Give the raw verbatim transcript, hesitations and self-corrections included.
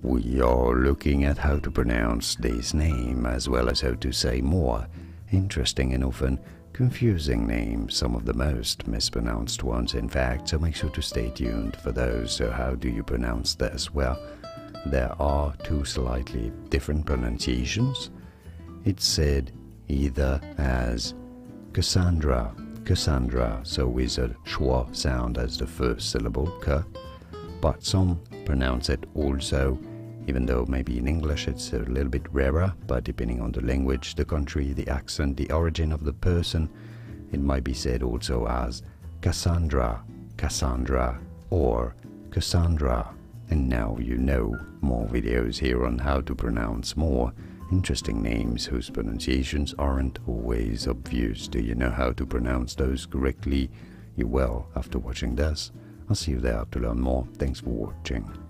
We are looking at how to pronounce this name as well as how to say more interesting and often confusing names, some of the most mispronounced ones in fact, so make sure to stay tuned for those. So how do you pronounce this? Well, there are two slightly different pronunciations. It's said either as Cassandra, Cassandra, so with a schwa sound as the first syllable, ka, but some pronounce it also, even though maybe in English it's a little bit rarer, but depending on the language, the country, the accent, the origin of the person, it might be said also as Cassandra, Cassandra, or Cassandra. And now you know more videos here on how to pronounce more interesting names whose pronunciations aren't always obvious. Do you know how to pronounce those correctly? You will after watching this. I'll see you there to learn more. Thanks for watching.